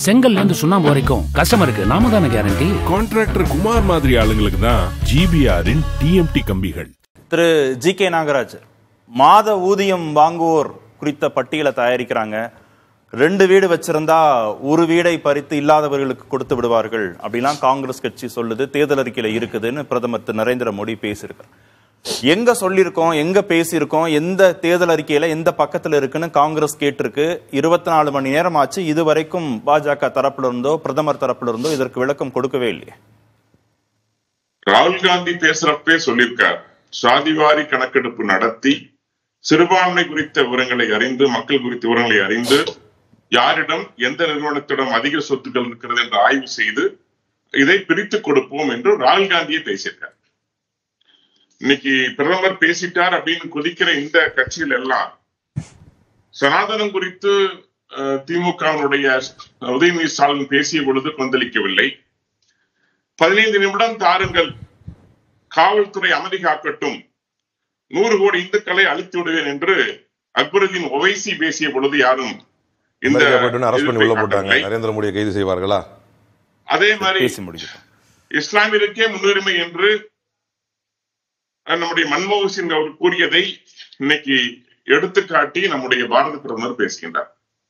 செங்கல்ல இருந்து சுண்ணாம்பு வரைக்கும் கஸ்டமருக்கு நாம தானே கேரண்டி. கான்ட்ராக்டர் குமார் மாதிரி ஆளுங்களுக்கு தான் ஜிபிஆரின் டிஎம்டி கம்பிகள். திரு ஜி.கே. நாகராஜ், மாத ஊதியம் வாங்குவோர் குறித்த பட்டியலை தயாரிக்கிறாங்க. 2 வீடு வச்சிருந்தா 1 வீடை பறித்து இல்லாதவர்களுக்கு கொடுத்து விடுவார்கள் அப்படிலாம் காங்கிரஸ் கட்சி சொல்லுது, தேர்தல் அறிக்கையில இருக்குதுன்னு பிரதமர் திரு நரேந்திர மோடி பேசியிருக்கார். எங்க சொல்லியிருக்கோம், எங்க பேசியிருக்கோம், எந்த தேர்தல் அறிக்கையில எந்த பக்கத்துல இருக்குன்னு காங்கிரஸ் கேட்டிருக்கு. 24 மணி நேரம் ஆச்சு, இதுவரைக்கும் பாஜக தரப்புல இருந்தோ பிரதமர் தரப்புல இருந்தோ இதற்கு விளக்கம் கொடுக்கவே இல்லையே. ராகுல் காந்தி பேசுறப்பே சொல்லியிருக்கார், சாதிவாரி கணக்கெடுப்பு நடத்தி சிறுபான்மை குறித்த விவரங்களை அறிந்து, மக்கள் குறித்த விவரங்களை அறிந்து, யாரிடம் எந்த நிறுவனத்திடம் அதிக சொத்துக்கள் இருக்கிறது என்று ஆய்வு செய்து இதை பிரித்து கொடுப்போம் என்று ராகுல் காந்தியே பேசியிருக்கார். இன்னைக்கு பிரதமர் பேசிட்டார் அப்படின்னு கொதிக்கிற இந்த கட்சிகள் எல்லாம் சனாதனம் குறித்து திமுகவினுடைய உதயநிதி ஸ்டாலின் பேசிய பொழுது கொந்தளிக்கவில்லை. 15 நிமிடம் தாருங்கள், காவல்துறை அமைதி காக்கட்டும், 100 கோடி இந்துக்களை அழித்து விடுவேன் என்று அக்பருதீன் ஒவைசி பேசிய பொழுது யாரும் இந்த நரேந்திர மோடியை கைது செய்வார்களா? அதே மாதிரி இஸ்லாமியருக்கே முன்னுரிமை என்று நம்முடைய மன்மோகன் சிங் அவர் கூறியதை இன்னைக்கு எடுத்துக்காட்டி நம்முடைய பாரத பிரதமர் பேசுகின்றார்.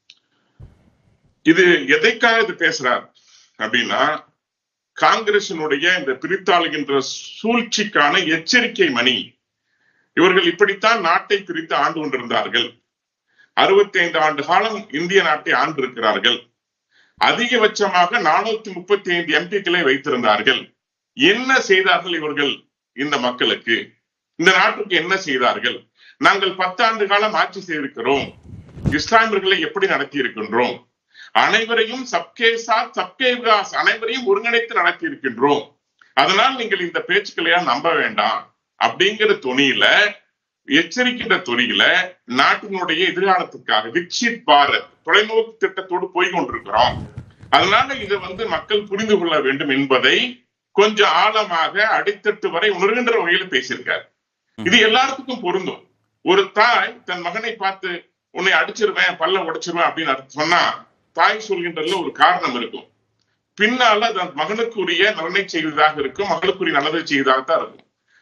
இது எதைக்காக இது பேசுறார் அப்படின்னா, காங்கிரசினுடைய இந்த பிரித்தாளுகின்ற சூழ்ச்சிக்கான எச்சரிக்கை மணி. இவர்கள் இப்படித்தான் நாட்டை பிரித்து ஆண்டு கொண்டிருந்தார்கள். 65 ஆண்டு காலம் இந்திய நாட்டை ஆண்டு இருக்கிறார்கள். அதிகபட்சமாக 435 எம்பிக்களை வைத்திருந்தார்கள். என்ன செய்தார்கள் இவர்கள்? இந்த மக்களுக்கு, இந்த நாட்டுக்கு என்ன செய்தார்கள்? நாங்கள் 10 ஆண்டு காலம் ஆட்சி செய்திருக்கிறோம். இஸ்லாமியர்களை எப்படி நடத்தி இருக்கின்றோம்? அனைவரையும் சப்கே சாத் சப்கே விகாஸ், அனைவரையும் ஒருங்கிணைத்து நடத்தி இருக்கின்றோம். அதனால் நீங்கள் இந்த பேச்சுக்களையா நம்ப வேண்டாம் அப்படிங்கிற துணியில, எச்சரிக்கின்ற துணியில நாட்டினுடைய எதிர்காலத்துக்காக விக்சித் பாரத் தொலைநோக்கு திட்டத்தோடு போய் கொண்டிருக்கிறோம். அதனால இதை மக்கள் புரிந்து கொள்ள வேண்டும் என்பதை கொஞ்சம் ஆழமாக அடித்தட்டு வரை உணர்கின்ற வகையில் பேசியிருக்காரு. இது எல்லாத்துக்கும் பொருந்தும். ஒரு தாய் தன் மகனை பார்த்து உன்னை அடிச்சிருவேன், பல்ல உடைச்சிருவேன் அப்படின்னு சொன்னா தாய் சொல்கின்றதுல ஒரு காரணம் இருக்கும். பின்னால தன் மகனுக்குரிய நலனை செய்வதாக இருக்கும், மகளுக்குரிய நல்லதை செய்வதாகத்தான் இருக்கும்.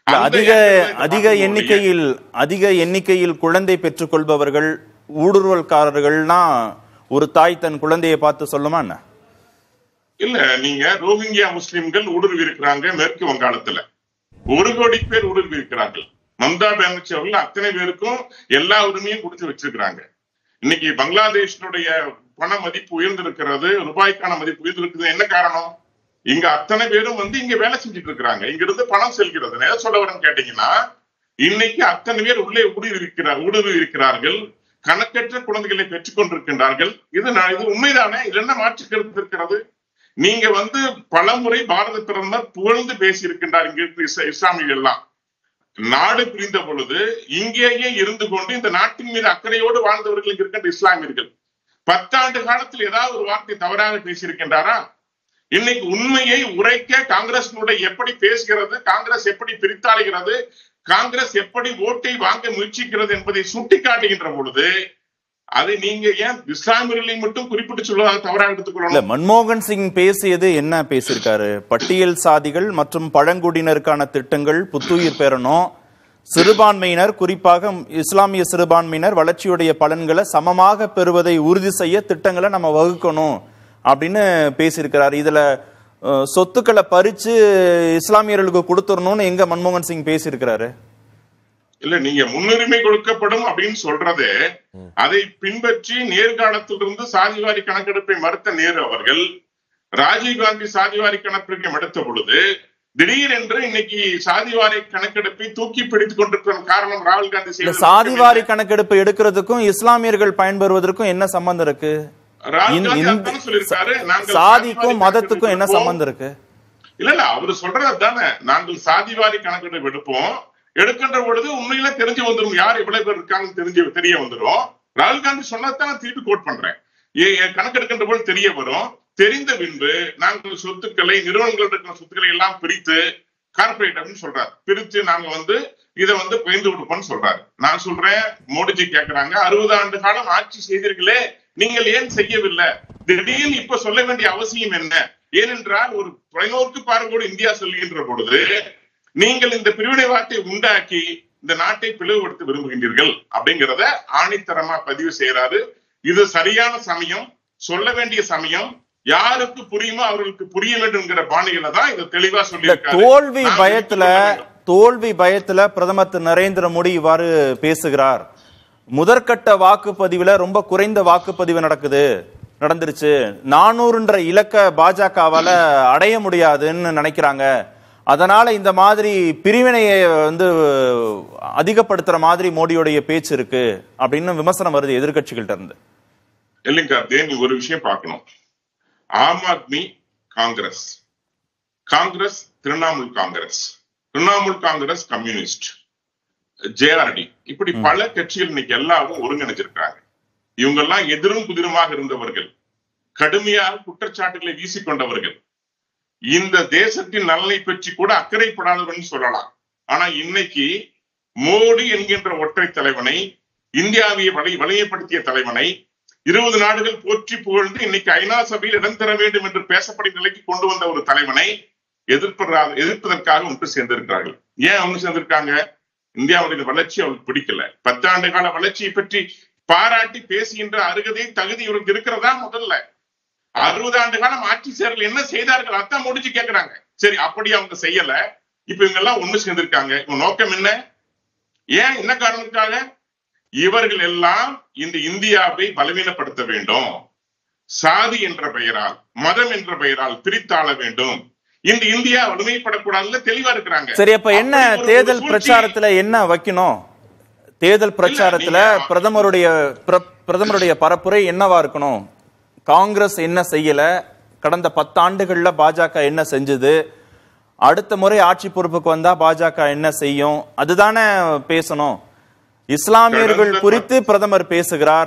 அதிக எண்ணிக்கையில் குழந்தை பெற்றுக் கொள்பவர்கள், ஊடுருவல்காரர்கள்னா ஒரு தாய் தன் குழந்தையை பார்த்து சொல்லுமா என்ன? இல்ல, நீங்க ரோஹிங்கியா முஸ்லிம்கள் ஊடுருவி இருக்கிறாங்க மேற்கு வங்காளத்துல. 1 கோடி பேர் ஊடுருவி இருக்கிறார்கள். மம்தா பானர்ஜி அவர்கள் அத்தனை பேருக்கும் எல்லா உரிமையும் கொடுத்து வச்சிருக்கிறாங்க. இன்னைக்கு பங்களாதேஷனுடைய பண மதிப்பு உயர்ந்திருக்கிறது, ரூபாய்க்கான மதிப்பு உயர்ந்திருக்கிறது. என்ன காரணம்? இங்க அத்தனை பேரும் இங்க வேலை செஞ்சுட்டு இருக்கிறாங்க. இங்க இருந்து பணம் செல்கிறது. எதை சொல்ல வரேன்னு கேட்டீங்கன்னா, இன்னைக்கு அத்தனை பேர் உள்ளே ஊடுருவி இருக்கிறார்கள். கணக்கற்ற குழந்தைகளை பெற்றுக் கொண்டிருக்கின்றார்கள். இது உண்மைதானே? இது என்ன மாற்று கருத்து இருக்கிறது? நீங்க பல முறை பாரத பிரதமர் புகழ்ந்து பேசி இருக்கின்றார். இங்க இருக்கிற இஸ்லாமியர்கள் எல்லாம் நாடு பிரிந்த பொழுது இங்கேயே இருந்து கொண்டு இந்த நாட்டின் மீது அக்கறையோடு வாழ்ந்தவர்கள் இருக்கின்ற இஸ்லாமியர்கள் 10 ஆண்டு காலத்தில் ஏதாவது ஒரு வார்த்தை தவறாக பேசியிருக்கின்றாரா? இன்னைக்கு உண்மையை உரைக்க காங்கிரஸ் எப்படி பேசுகிறது, காங்கிரஸ் எப்படி பிரித்தாளுகிறது, காங்கிரஸ் எப்படி ஓட்டை வாங்க முயற்சிக்கிறது என்பதை சுட்டிக்காட்டுகின்ற பொழுது அதை நீங்க ஏன் இஸ்லாமியர்களை மட்டும் குறிப்பிட்டு சொல்வதாக தவறாக எடுத்துக்கொள்ளணும்? மன்மோகன் சிங் பேசியது என்ன பேசியிருக்காரு? பட்டியல் சாதிகள் மற்றும் பழங்குடியினருக்கான திட்டங்கள் புத்துயிர் பெறணும், சிறுபான்மையினர் குறிப்பாக இஸ்லாமிய சிறுபான்மையினர் வளர்ச்சியுடைய பலன்களை சமமாக பெறுவதை உறுதி செய்ய திட்டங்களை நம்ம வகுக்கணும் அப்படின்னு பேசியிருக்கிறார். இதுல சொத்துக்களை பறிச்சு இஸ்லாமியர்களுக்கு கொடுத்துடணும்னு எங்க மன்மோகன் சிங் பேசியிருக்கிறாரு? இல்ல, நீங்க முன்னுரிமை கொடுக்கப்படும் அப்படின்னு சொல்றது, அதை பின்பற்றி நேர்காலத்திலிருந்து சாதிவாரி கணக்கெடுப்பை மறுத்த நேரு அவர்கள் ராஜீவ்காந்தி சாதிவாரி கணக்கெடுப்பை மறுத்த பொழுது திடீரென்று இன்னைக்கு சாதிவாரி கணக்கெடுப்பை தூக்கி பிடித்துக் கொண்டிருக்கிற காரணம் ராகுல் காந்தி சாதிவாரி கணக்கெடுப்பு எடுக்கிறதுக்கும் இஸ்லாமியர்கள் பயன்பெறுவதற்கும் என்ன சம்பந்தம் இருக்கு? சாதிக்கும் மதத்துக்கும் என்ன சம்பந்தம் இருக்கு? இல்ல, அவரு சொல்றது தானே, நாங்கள் சாதிவாரி கணக்கெடுப்பு எடுக்கின்ற பொழுது உண்மையில தெரிஞ்சு வந்துடும், யார் எவ்வளவு பேர் இருக்காங்கன்னு தெரிய வந்துடும். ராகுல் காந்தி சொன்னதான் திருப்பி கோட் பண்றேன். கணக்கெடுக்கின்ற போது தெரிய வரும். தெரிந்த பின்பு நாங்கள் சொத்துக்களை, நிறுவனங்கள் இருக்கிற சொத்துக்களை எல்லாம் பிரித்து கார்பரேட் அப்படின்னு சொல்றாரு, பிரித்து நாங்க இதை பகிர்ந்து கொடுப்போம்னு சொல்றாரு. நான் சொல்றேன், மோடிஜி கேட்கிறாங்க, 60 ஆண்டு காலம் ஆட்சி செய்தீர்களே, நீங்கள் ஏன் செய்யவில்லை? திடீர்னு இப்ப சொல்ல வேண்டிய அவசியம் என்ன? ஏனென்றால் ஒரு தொலைநோக்கு பார்வையோடு இந்தியா சொல்கின்ற பொழுது நீங்கள் இந்த பிரிவினைவாதத்தை உண்டாக்கி இந்த நாட்டை பிளவுபடுத்த விரும்புகின்றீர்கள் அப்படிங்கிறத ஆணித்தரமா பதிவு செய்யறாரு. இது சரியான சமயம், சொல்ல வேண்டிய சமயம், யாருக்கு புரியுமோ அவர்களுக்கு புரிய வேண்டும்ங்கிற பாணியில தான் இதை தெளிவா சொல்லியிருக்காரு. தோல்வி பயத்துல பிரதமர் திரு நரேந்திர மோடி இவ்வாறு பேசுகிறார். முதற்கட்ட வாக்குப்பதிவுல ரொம்ப குறைந்த வாக்குப்பதிவு நடந்துருச்சு. 400ன்ற இலக்க பாஜகவால அடைய முடியாதுன்னு நினைக்கிறாங்க. அதனால இந்த மாதிரி பிரிவினையை அதிகப்படுத்துற மாதிரி மோடியோடைய பேச்சு இருக்கு அப்படின்னு விமர்சனம் வருது எதிர்கட்சிகள்ட்ட இருந்து. இல்லைங்க, நீ ஒரு விஷயம் பார்க்கணும். ஆம் ஆத்மி காங்கிரஸ், காங்கிரஸ் திரிணாமுல் காங்கிரஸ், திரிணாமுல் காங்கிரஸ் கம்யூனிஸ்ட், ஜேஆர்டி, இப்படி பல கட்சிகள் இன்னைக்கு எல்லாரும் ஒருங்கிணைச்சிருக்காங்க. இவங்க எல்லாம் எதிரும் புதிருமாக இருந்தவர்கள், கடுமையாக குற்றச்சாட்டுகளை வீசிக்கொண்டவர்கள், இந்த தேசத்தின் நலனை பற்றி கூட அக்கறைப்படாதவர்கள் சொல்லலாம். ஆனா இன்னைக்கு மோடி என்கின்ற ஒற்றை தலைவனை, இந்தியாவை வலிமைப்படுத்திய தலைவனை 20 நாடுகள் போற்றி புகழ்ந்து இன்னைக்கு ஐநா சபையில் இடம் தர வேண்டும் என்று பேசப்படும் நிலைக்கு கொண்டு வந்த ஒரு தலைவனை எதிர்ப்பதற்காக ஒன்று சேர்ந்திருக்கிறார்கள். ஏன் ஒன்று சேர்ந்திருக்காங்க? இந்தியாவுடைய வளர்ச்சி அவருக்கு பிடிக்கல. 10 ஆண்டு கால வளர்ச்சியை பற்றி பாராட்டி பேசுகின்ற அருகதை தகுதி இவருக்கு இருக்கிறதா? முதல்ல 60 ஆண்டு காலம் ஆட்சி சேரல் என்ன செய்தார்கள் அதான் முடிஞ்சு கேட்கிறாங்க. சரி, அப்படி அவங்க செய்யல. இப்ப இவங்க எல்லாம் ஒண்ணு சேர்ந்திருக்காங்க. இவங்க நோக்கம் என்ன? ஏன், என்ன காரணத்துக்காக? இவர்கள் எல்லாம் இந்த இந்தியாவை பலவீனப்படுத்த வேண்டும், சாதி என்ற பெயரால், மதம் என்ற பெயரால் பிரித்தாள வேண்டும், இந்த இந்தியா வலிமைப்படக்கூடாதுல தெளிவா இருக்கிறாங்க. சரி, அப்ப என்ன தேர்தல் பிரச்சாரத்துல என்ன வைக்கணும்? தேர்தல் பிரச்சாரத்துல பிரதமருடைய பரப்புரை என்னவா இருக்கணும்? காங்கிரஸ் என்ன செய்யல, கடந்த 10 ஆண்டுகள்ல பாஜக என்ன செஞ்சது, அடுத்த முறை ஆட்சி பொறுப்புக்கு வந்தா பாஜக என்ன செய்யும், அதுதானே பேசணும். இஸ்லாமியர்கள் குறித்து பிரதமர் பேசுகிறார்.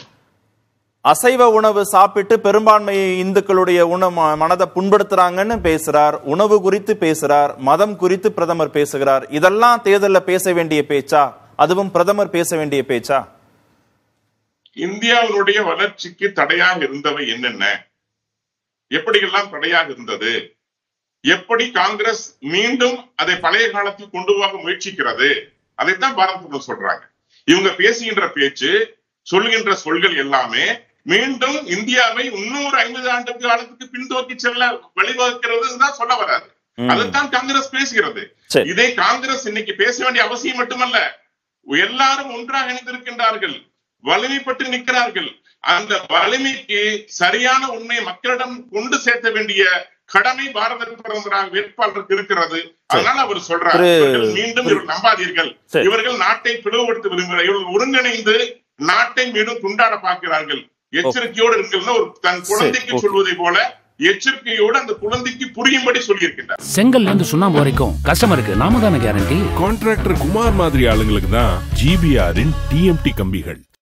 அசைவ உணவு சாப்பிட்டு பெரும்பான்மை இந்துக்களுடைய மனதை புண்படுத்துறாங்கன்னு பேசுறார். உணவு குறித்து பேசுறார், மதம் குறித்து பிரதமர் பேசுகிறார். இதெல்லாம் தேர்தலில் பேச வேண்டிய பேச்சா? அதுவும் பிரதமர் பேச வேண்டிய பேச்சா? இந்தியாவினுடைய வளர்ச்சிக்கு தடையாக இருந்தவை என்னென்ன, எப்படியெல்லாம் தடையாக இருந்தது, எப்படி காங்கிரஸ் மீண்டும் அதை பழைய காலத்தில் கொண்டு போக முயற்சிக்கிறது, அதைத்தான் பாரத சொல்றாங்க. இவங்க பேசுகின்ற பேச்சு, சொல்கின்ற சொல்கள் எல்லாமே மீண்டும் இந்தியாவை இன்னொரு 50 ஆண்டு காலத்துக்கு பின்தோக்கி செல்ல வழிவகுக்கிறது தான் சொல்ல வராது. அதைத்தான் காங்கிரஸ் பேசுகிறது. இதை காங்கிரஸ் இன்னைக்கு பேச வேண்டிய அவசியம் மட்டுமல்ல, எல்லாரும் ஒன்றாக இணைந்திருக்கின்றார்கள், வலிமைப்பட்டு நிற்கிறார்கள். அந்த வலிமைக்கு சரியான உண்மையை மக்களிடம் கொண்டு சேர்த்த வேண்டிய கடமை பாரத பிரதமராக வேட்பாளருக்கு இருக்கிறது. அதனால அவர் சொல்றாரு, மீண்டும் இவர்கள் நம்பாதீர்கள், இவர்கள் நாட்டை பிளவுபடுத்த விரும்புகிறார், இவர்கள் ஒருங்கிணைந்து நாட்டை மீண்டும் துண்டாட பார்க்கிறார்கள், எச்சரிக்கையோடு இருக்கிறது. ஒரு தன் குழந்தைக்கு சொல்வதை போல எச்சரிக்கையோடு அந்த குழந்தைக்கு புரியும்படி சொல்லியிருக்கின்றார். செங்கல்ல இருந்து சுண்ணாம்பு வரைக்கும் கஸ்டமருக்கு நாம தானே கேரண்டி. கான்ட்ராக்டர் குமார் மாதிரி ஆளுங்களுக்கு தான் GBRன் TMT கம்பிகள்.